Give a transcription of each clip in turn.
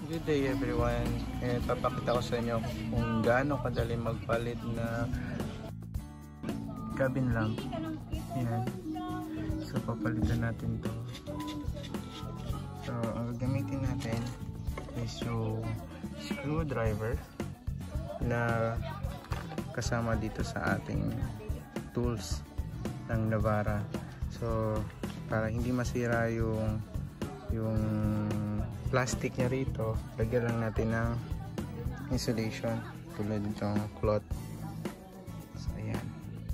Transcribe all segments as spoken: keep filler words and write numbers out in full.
Good day everyone, eh, papakita ko sa inyo kung gaano kadali magpalit na cabin lamp. Yan. So papalitan natin to. So ang gagamitin natin is yung screwdriver na kasama dito sa ating tools ng Navara. So para hindi masira yung yung plastic niya rito, lagyan lang natin ng insulation tulad nitong cloth. So ayan,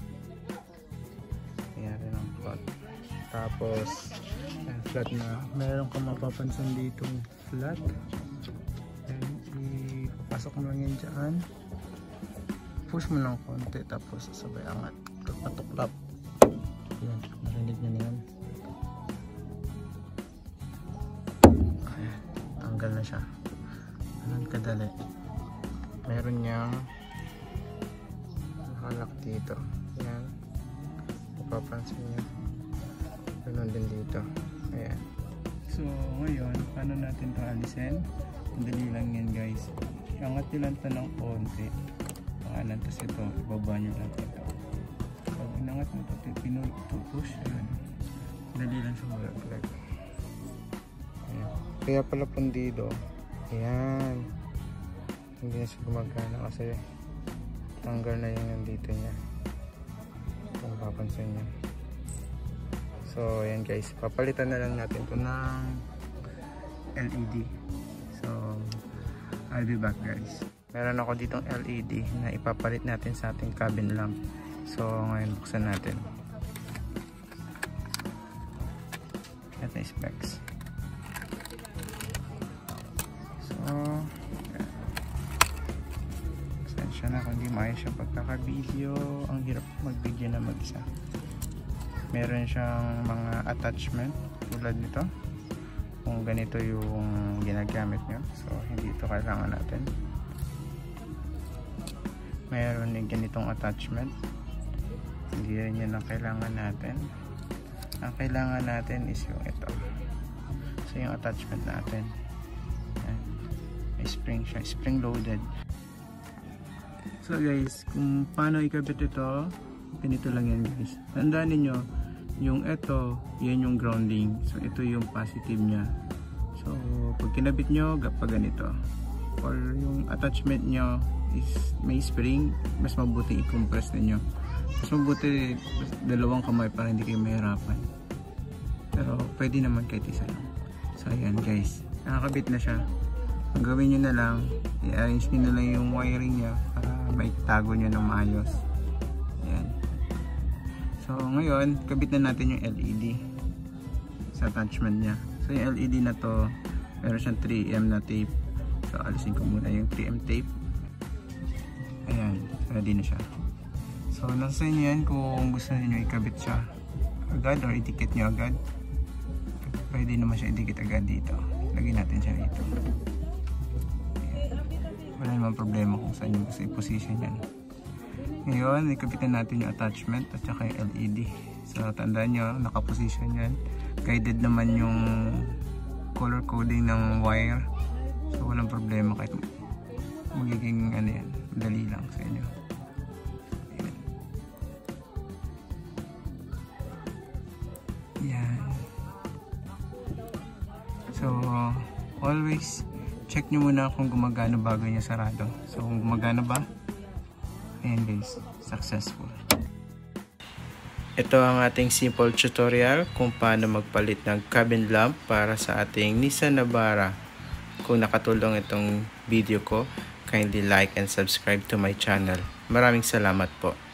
ayan rin ang cloth. Tapos ayan, flat na, meron kang mapapansin ditong flat. Ayan, ipapasok mo lang yan dyan, push mo lang konti, tapos sabay angat, patuklap. Ayan, narinig nyo na yan. Tanggal na siya. Ganun kadali. Meron niyang nakalak dito. Ayan. Mapapansin niyo. Ganun din dito. Ayan. So ngayon, paano natin ito alisin? Dali lang yan guys. Iangat nyo lang ito ng konti. Pangalan, tapos ito. Ibaba nyo lang ito. Pag inangat mo ito, pinupush. Ayan. Dali lang siya mag-apply. Kaya pala pundido. Ayan. Hindi na siya gumagana kasi tanggal na yung dito niya. Kung papansin niya. So ayan guys, papalitan na lang natin ito ng L E D. So I'll be back guys. Meron ako ditong L E D na ipapalit natin sa ating cabin lamp. So ngayon buksan natin. Ito yung specs. Oh, pasensya na kung di maayos siya pagkaka-video. Ang hirap mag-video na mag-isa. Meron siyang mga attachment tulad nito. Kung ganito yung ginagamit nyo, so hindi ito kailangan natin. Meron yung ganitong attachment, hindi rin yun ang kailangan natin. Ang kailangan natin is yung ito. So yung attachment natin, spring siya, spring loaded. So guys, kung paano ikabit ito, ganito lang yan guys. Tandaan niyo, yung ito, yan yung grounding. So ito yung positive niya. So pag kinabit nyo, pag ganito, or yung attachment nyo is may spring, mas mabuti i-compress ninyo. Mas mabuti dalawang kamay para hindi kayo mahirapan. Pero pwede naman kahit isa lang. So ayan guys, nakakabit na siya. Ang gawin nyo na lang, i-arrange nyo na lang yung wiring nya para maitago nyo ng maayos. Ayan. So ngayon, kabit na natin yung L E D sa attachment nya. So yung L E D na to, meron siyang three M na tape. So alisin ko muna yung three M tape. Ayan, ready na siya. So nasa inyo yan kung gusto niyo ikabit siya agad or idikit nyo agad. Pwede naman siya idikit agad dito. Lagyan natin siya dito. Wala namang problema kung saan yung gusto i-position yan. Ngayon, ikapitan natin yung attachment at saka yung L E D. So tandaan nyo, nakaposition yan. Guided naman yung color coding ng wire. So walang problema kahit magiging ano yan, madali lang sa inyo. Ayan. Yan. So always check nyo muna kung gumagana bago nyo sarado. So kung gumagana ba, ayan guys, successful. Ito ang ating simple tutorial kung paano magpalit ng cabin lamp para sa ating Nissan Navara. Kung nakatulong itong video ko, kindly like and subscribe to my channel. Maraming salamat po.